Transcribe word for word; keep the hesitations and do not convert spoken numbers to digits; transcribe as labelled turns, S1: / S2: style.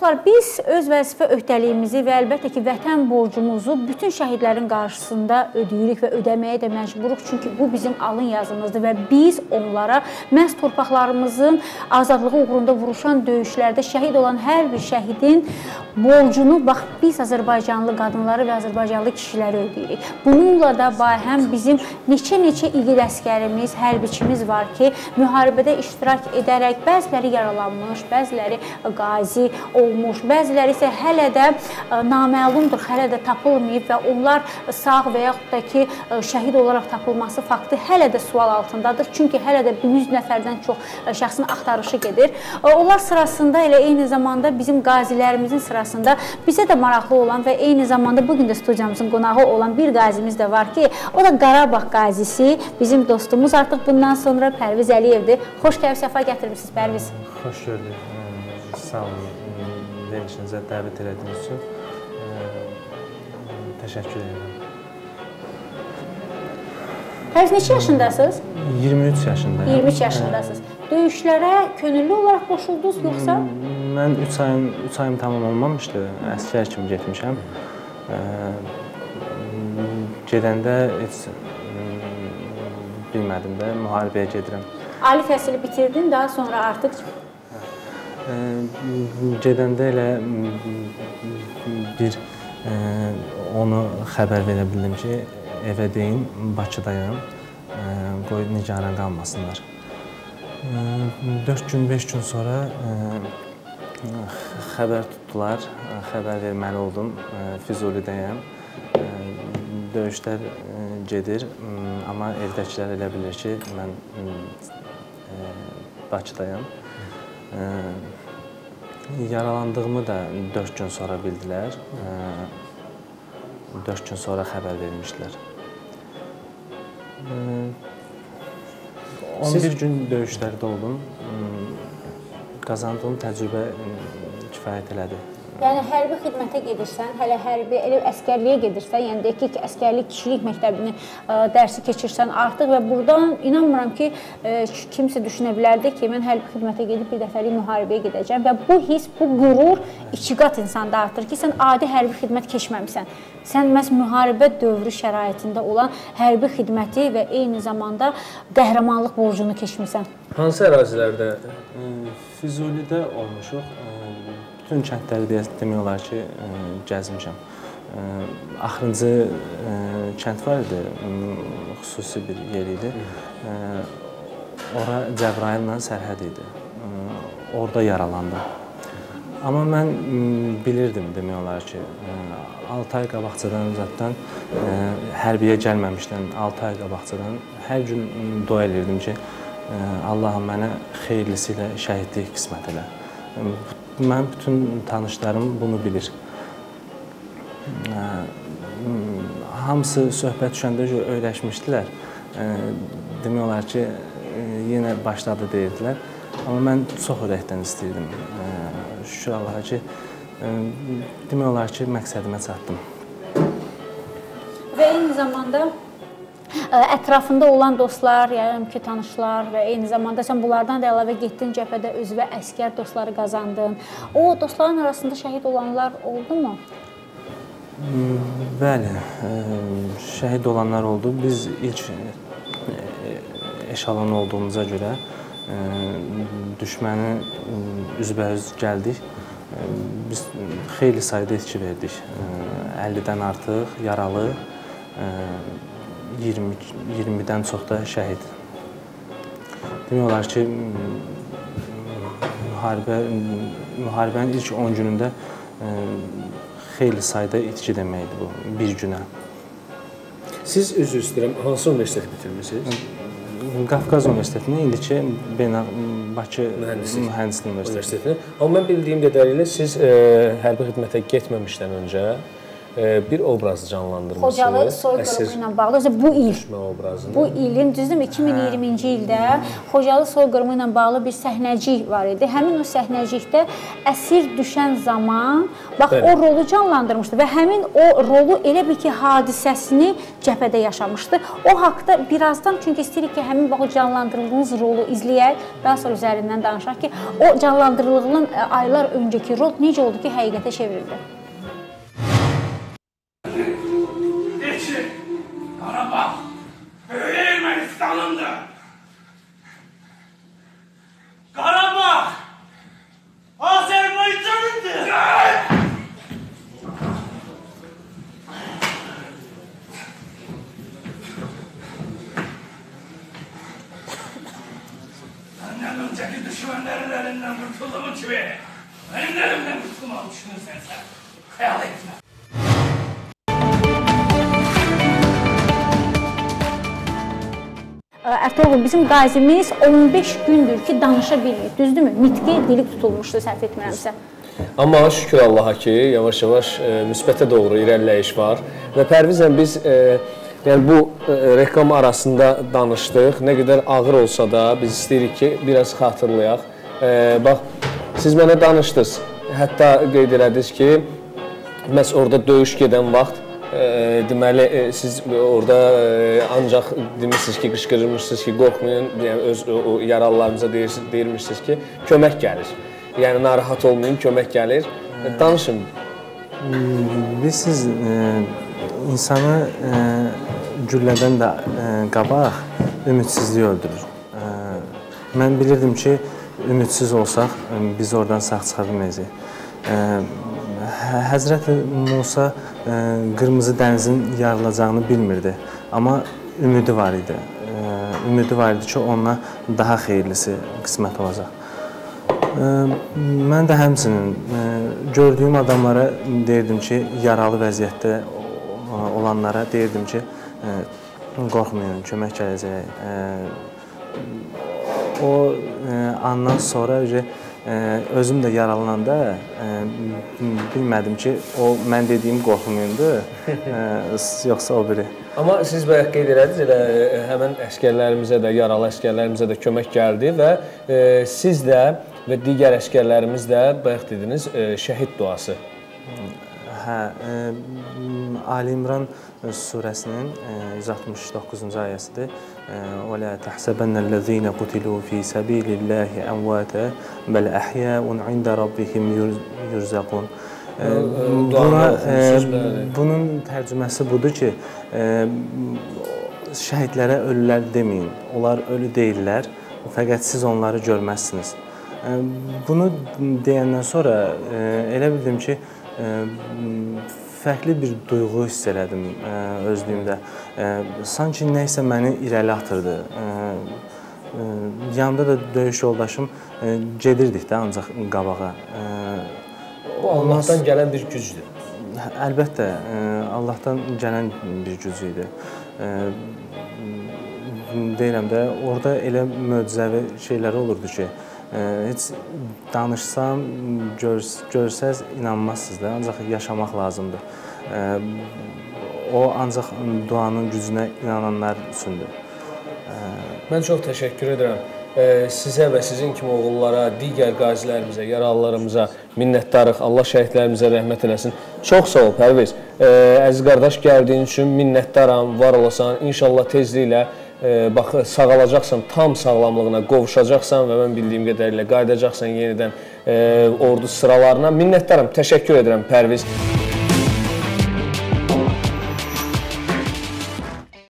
S1: Dostlar, biz öz vəzifə öhdəliyimizi və əlbəttə ki, vətən borcumuzu bütün şəhidlərin qarşısında ödəyirik və ödəməyə də məcburuq. Çünki bu bizim alın yazımızdır və biz onlara məhz torpaqlarımızın azadlığı uğrunda vuruşan döyüşlərdə şəhid olan hər bir şəhidin borcunu, bax, biz Azərbaycanlı qadınları və Azərbaycanlı kişiləri ödəyirik. Bununla da həm bizim neçə-neçə igid əskərimiz, hərbiçimiz var ki, müharibədə iştirak edərək bəziləri yaralanmış, bəziləri qazi olmuş, bəziləri isə hələ də naməlumdur, hələ də tapılmayıb və onlar sağ və yaxud da ki, şəhid olaraq tapılması faktı hələ də sual altındadır. Çünki hələ də yüz nəfərdən çox şəxsin axtarışı gedir. Onlar sırasında elə eyni zamanda bizim qazilərimizin sırasında bizə də maraqlı olan və eyni zamanda bugün də studiyamızın qonağı olan bir qazimiz də var ki, o da Qarabağ qazisi, bizim dostumuz artıq bundan sonra Pərviz Əliyevdir. Xoş gəlib, səfa gətirmişsiniz Pərviz.
S2: Xoş gördük. Sağ olun. Verilişinizə dəvət elədiyiniz üçün təşəkkür edirəm.
S1: Pərviz, neçə yaşındasınız?
S2: iyirmi üç yaşındayım.
S1: iyirmi üç yaşındasınız. Döyüşlərə könüllü olaraq qoşuldunuz yoxsa?
S2: Mən üç ayım, üç ayım tamam olmamışdı. Əskər kimi getmişəm. Gedəndə heç bilmədim də, müharibəyə gedirəm.
S1: Ali təhsili bitirdin, daha sonra artıq?
S2: Gedəndə elə bir onu xəbər verə bildim ki, evə deyin, Bakıdayım, qoy nigaran qalmasınlar. dörd gün, beş gün sonra xəbər tutdular, xəbər verməli oldum, Füzulidəyəm. Döyüşlər gedir, amma evdəkilər elə bilir ki, mən Bakıdayım. Yaralandığımı da dörd gün sonra bildilər. dörd gün sonra xəbər vermişdilər. on bir gün döyüşlərdə oldum. Qazandığım təcrübə kifayət elədi.
S1: Yəni, hərbi xidmətə gedirsən, hələ hərbi, elə əskərliyə gedirsən, yəni deyək ki, əskərlik, kişilik məktəbini dərsi keçirsən artıq və buradan inanmıram ki, kimsə düşünə bilərdi ki, mən hərbi xidmətə gedib bir dəfəlik müharibəyə gedəcəm və bu his, bu qürur iki qat insanda artır ki, sən adi hərbi xidmət keçməmisən. Sən məhz müharibə dövrü şəraitində olan hərbi xidməti və eyni zamanda qəhrəmanlıq borcunu keçmirsən.
S3: Hansı ərazilərdə?
S2: Füzulidə olmuşuq. Bütün kəndləri demək olar ki, gəzmişəm. Axırıncı kənd var idi, xüsusi bir yer idi. Ora Cəbrayılla sərhəd idi. Orada yaralandım. Amma mən bilirdim demək olar ki, altı ay qabaqcadan zaten hərbiyə gəlməmişdən altı ay qabaqcadan hər gün dua edirdim ki, Allahım mənə xeyirlisi ilə şəhidlik qismət elə. Mən bütün tanışlarım bunu bilir. Hamısı söhbət düşəndə öyrəşmişdilər. Demək olar ki, yenə başladı deyirdilər. Amma mən çox ürəkdən istəyirdim. Şükür Allaha ki, demək olar ki, məqsədimə çatdım.
S1: Və eyni zamanda ətrafında olan dostlar, yəni ki, tanışlar və eyni zamanda sən bunlardan da əlavə getdin cəbhədə özvə əskər dostları qazandın. O, dostların arasında şəhid olanlar oldu mu?
S2: Bəli, şəhid olanlar oldu. Biz ilk eşalon olduğumuza görə düşməni üzbəüz gəldik. Biz xeyli sayda itki verdik. əllidən artıq yaralı, iyirmidən çox da şəhid. Demək olar ki, müharibənin ilk on günündə xeyli sayda itki deməkdir bu, bir günə.
S3: Siz, üzr istəyirəm, hansı universiteti bitirmişsiniz?
S2: Qafqaz Universitetini, indiki Bakı Mühəndislik Universitetini.
S3: Amma mən bildiyim qədərilə siz hərbi xidmətə getməmişdən öncə bir obrazı canlandırması.
S1: Xocalı soyqırımı ilə bağlı. Bu il, bu ilin, düzdürmü, iki min iyirminci ildə Xocalı soyqırımı ilə bağlı bir səhnəcik var idi. Həmin o səhnəcikdə əsir düşən zaman, bax, o rolu canlandırmışdı və həmin o rolu elə bir ki, hadisəsini cəbhədə yaşamışdı. O haqda birazdan, çünki istəyirik ki, həmin bax, o canlandırdığınız rolu izləyək, daha sonra üzərindən danışaq ki, o canlandırıldığın aylar öncəki rol necə oldu ki, həqiqətə çevrildi?
S4: Qarabağ, böyük Ermənistanındır. Qarabağ, Azərbaycanındır. Məndən öncəki düşmənlərin əlindən qurtulduğum kimi, mənim əlimdən qurtulmağı düşünürsən sən, xəyal etmə.
S1: Ərtuğrul, bizim qazimiz on beş gündür ki, danışa bilmir, düzdürmü? Nitqi dili tutulmuşdu, səhv etmirəmsə.
S3: Amma şükür Allaha ki, yavaş-yavaş müsbətə doğru irəliləyiş var və Pərvizlə biz yəni bu reklam arasında danışdıq. Nə qədər ağır olsa da biz istəyirik ki, biraz xatırlayaq. Bax, siz mənə danışdınız, hətta qeyd elədiniz ki, məhz orada döyüş gedən vaxt deməli, siz orada ancaq demişsiniz ki, qışqırmışsınız ki, qorxmayın, öz yaralılarınıza deyirmişsiniz ki, kömək gəlir. Yəni, narahat olmayın, kömək gəlir. Danışın.
S2: Bilirsiniz, insanı güllədən də qabaq ümidsizlik öldürür. Mən bilirdim ki, ümidsiz olsaq, biz oradan sağ çıxa bilməyəcəyik. Həzrəti Musa Qırmızı dənizin yarılacağını bilmirdi, amma ümidi var idi. Ümidi var idi ki, ona daha xeyirlisi qismət olacaq. Mən də həmçinin gördüyüm adamlara deyirdim ki, yaralı vəziyyətdə olanlara deyirdim ki, qorxmayın, kömək gələcək. O andan sonra özüm də yaralananda bilmədim ki, o mən dediyim qorxumuyumdur, yoxsa o biri.
S3: Amma siz bayaq qeyd elədiniz, elə həmən əskərlərimizə də, yaralı əskərlərimizə də kömək gəldi və siz də və digər əskərlərimiz də bayaq dediniz, şəhid duası.
S2: Hə, Ali İmran surəsinin yüz altmış doqquzuncu ayəsidir. وَلَا تَحْسَبَنَّ الَّذِينَ قُتِلُوا فِي سَبِيلِ اللَّهِ أَمْوَاتًا بَلْ أَحْيَاءٌ عِندَ رَبِّهِمْ يُرْزَقُونَ. Bunun tərcüməsi budur ki, şəhidlərə ölülər deməyin. Onlar ölü deyirlər, fəqət siz onları görməzsiniz. Bunu deyəndən sonra elə bildim ki, fərqli bir duyğu hiss elədim özlüyümdə. Sanki nəysə məni irəli atırdı. Yanımda da döyüş yoldaşım gedirdik də ancaq qabağa.
S3: Bu Allahdan gələn bir gücdür.
S2: Əlbəttə, Allahdan gələn bir güc idi. Deyirəm də, orada elə möcüzəvi şeylər olurdu ki, heç danışsam, görsəz inanmazsınız da, ancaq yaşamaq lazımdır. O, ancaq duanın gücünə inananlar üçündür.
S3: Mən çox təşəkkür edirəm. Sizə və sizin kimi oğullara, digər qazilərimizə, yaralılarımıza minnətdarıq. Allah şəhidlərimizə rəhmət eləsin. Çox sağ ol, Pərviz. Əziz qardaş, gəldiyin üçün minnətdaram, var olasan. İnşallah tezliklə bax, sağalacaqsan, tam sağlamlığına qovuşacaqsan və mən bildiyim qədərilə qayıdacaqsan yenidən ordu sıralarına. Minnətdaram, təşəkkür edirəm, Pərviz.